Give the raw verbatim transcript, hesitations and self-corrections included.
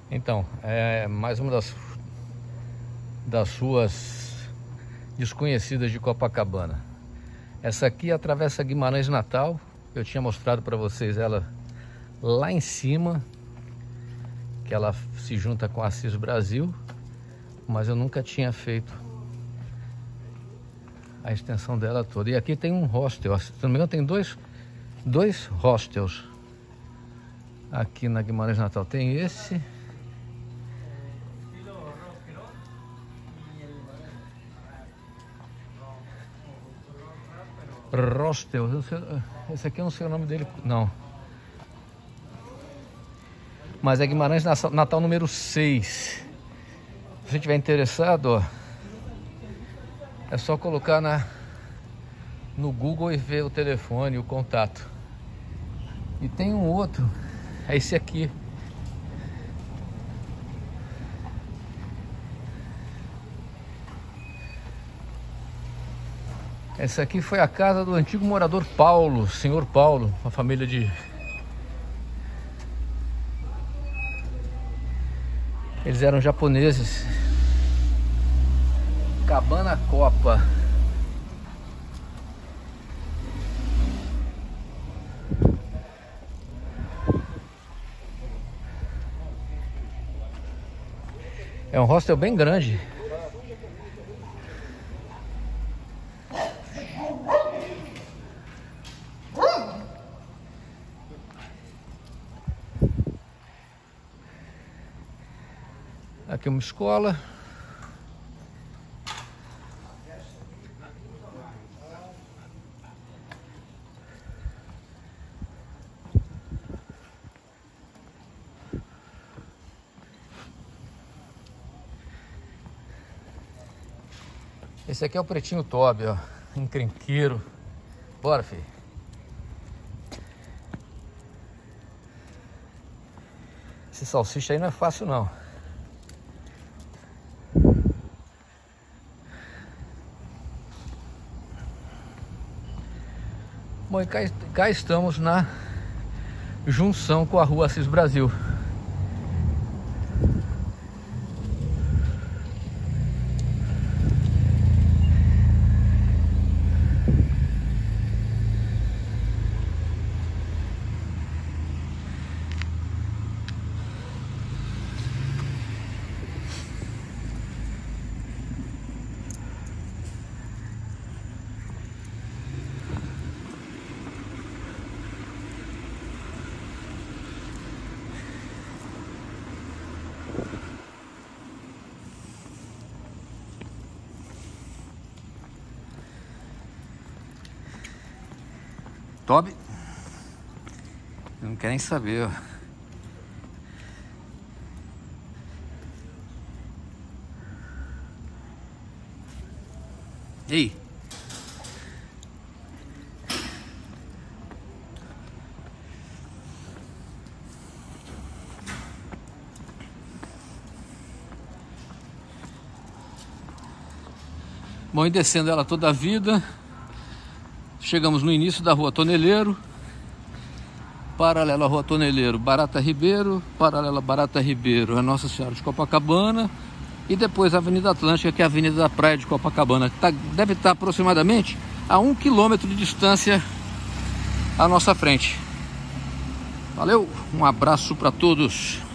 Então, é mais uma das, das ruas desconhecidas de Copacabana. Essa aqui atravessa Guimarães Natal. Eu tinha mostrado para vocês ela lá em cima, que ela se junta com a Assis Brasil, mas eu nunca tinha feito a extensão dela toda. E aqui tem um hostel, se não me engano tem dois, dois hostels aqui na Guimarães Natal. Tem esse hostel, esse aqui eu não sei o nome dele, não. Mas é Guimarães Natal número seis. Se você estiver interessado, ó, é só colocar na, no Google e ver o telefone, o contato. E tem um outro, é esse aqui. Essa aqui foi a casa do antigo morador Paulo, senhor Paulo, uma família de... Eles eram japoneses. Cabana Copa. É um hostel bem grande. Aqui uma escola. Esse aqui é o Pretinho Toby, ó, encrenqueiro. Bora, filho. Esse salsicha aí não é fácil, não. Bom, e cá, cá estamos na junção com a rua Assis Brasil. Toby não quer nem saber, ó. Ei, bom, e descendo ela toda a vida, chegamos no início da Rua Toneleiro, paralela à Rua Toneleiro, Barata Ribeiro, paralela Barata Ribeiro, a Nossa Senhora de Copacabana, e depois a Avenida Atlântica, que é a Avenida da Praia de Copacabana, que tá, deve estar aproximadamente a um quilômetro de distância à nossa frente. Valeu, um abraço para todos.